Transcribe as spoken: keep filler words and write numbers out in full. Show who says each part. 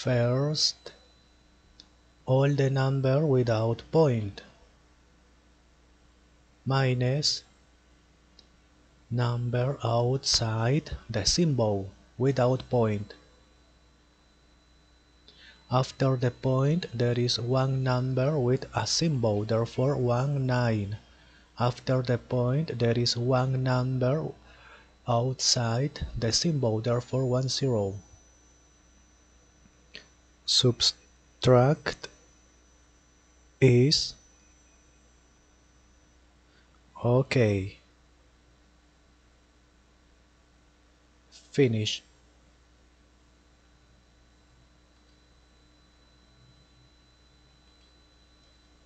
Speaker 1: First, all the number without point, minus number outside the symbol without point. After the point there is one number with a symbol, therefore one nine. After the point there is one number outside the symbol, therefore one zero. Subtract is okay. Finish.